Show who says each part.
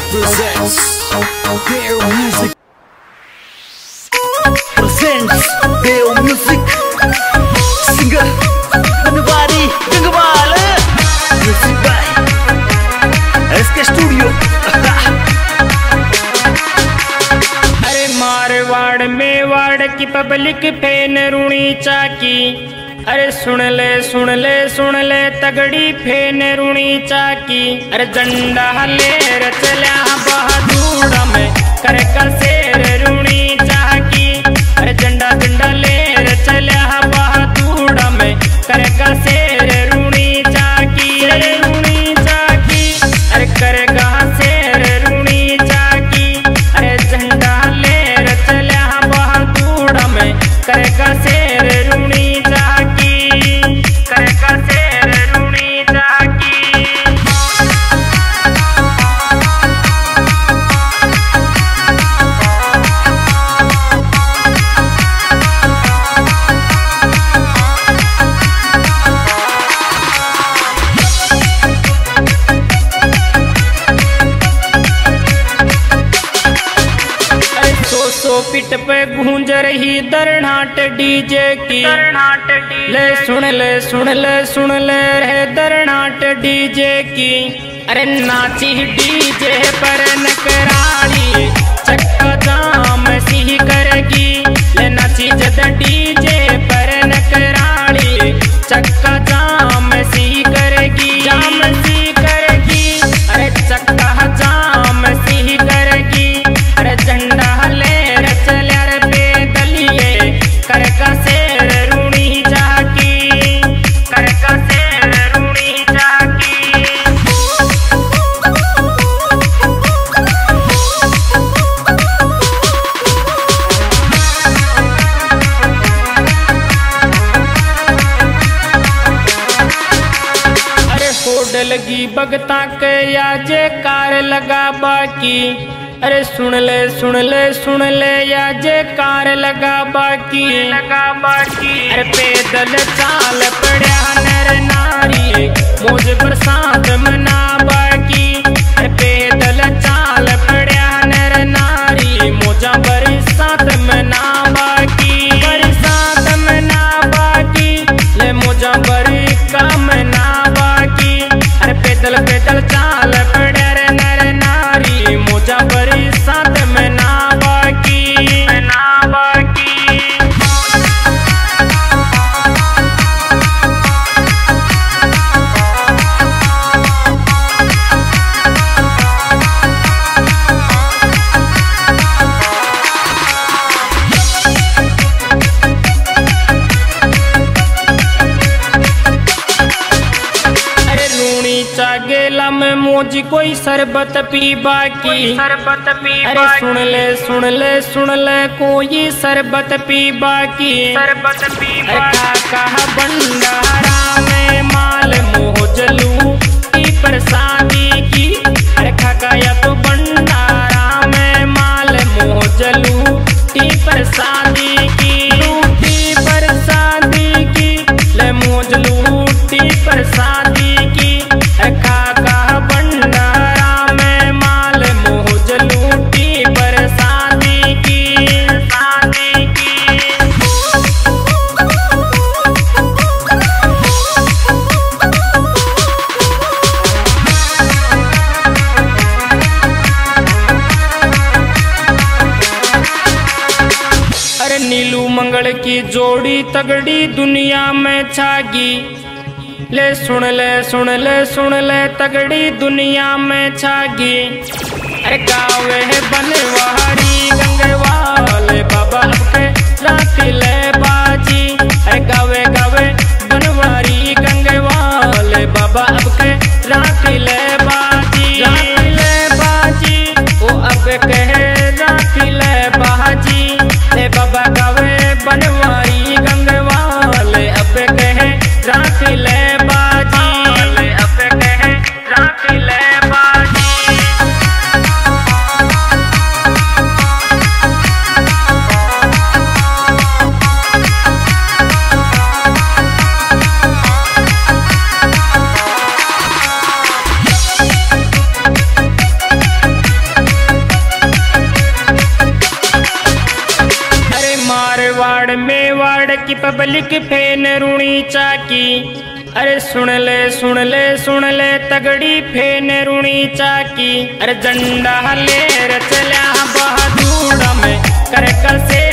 Speaker 1: presents Deo Music. Presents Deo Music. Singer Banwari Gangwal. Music by SK Studio.
Speaker 2: अरे मारवाड़ मेवाड़ की public fan रूणी चाकी। अरे सुन ले तगड़ी फैन रूणी चाकी। अरे झंडा लेर चल्या बहादुर में कर शेर रूणी चाकी। अरे झंडा लेर चल्या बहादुर में कर शेर रूणी चाकी। रूणी चाकी अरे करेगा शेर रूणी चाकी। अरे झंडा लेर चल्या बहादुर में करेगा शेर रूणी चाकी। करेगा शेर रूणी चाकी। सो पिट पे गूंज रही दरनाट डीजे की। सुन ले रे दरनाट डीजे की। अरे नाची डीजे पर नकराली चक्का जाम सी करेगी। ले नाची जद डीजे पर नकराली चक्का जाम सी करेगी। जाम सी करेगी अरे चक्का जाम सी करेगी। अरे झंडा लेर चल्या रे बेदलिए करका शेर रूणी चाकी। करका शेर रूणी चाकी। अरे होड लगी बगता के याजे कार लगा बाकी। अरे सुन ले या जे कार लगा बाकी। अरे पैदल चाल पड़ा नर नारी मौज बरसात मना बाकी। अरे पैदल चाल पड़ा नर नारी मौजा बरसात मना बाकी। बरसात मना बाकी ले मौजा बरका मना बाकी। अरे पैदल चाल पड़ा रे नर नारी मौजा बरसात मना बाकी। गेला में मौजी कोई शरबत पी बाकी। अरे सुन ले कोई शरबत पी बाकी। काका भंडारा में माल मोहजलू की प्रसादी की। अरे काका या तो भंडारा में माल मोहजलू की प्रसादी की। लूटी प्रसादी की ले मोजलू टी प्रसादी की। काका भंडारा में माल मोहज लूटी बरसाती की। अरे नीलू मंगल की जोड़ी तगड़ी दुनिया में छागी। ले सुन ले तगड़ी दुनिया में छागी। अरे गावे बनवारी गंगवाल बाबा के राख ले बाजी। अरे गावे बनवारी गंगवाल बाबा के राख ले बाजी। ओ अब कहे राख ले बाजी। ले बाबा गावे बनवारी गंगवाल अब कहे राख ले पब्लिक फेन रूणी चाकी। अरे सुन ले तगड़ी फेन रूणी चाकी। अरे झंडा लेर चल्या बहादुर में कर कसे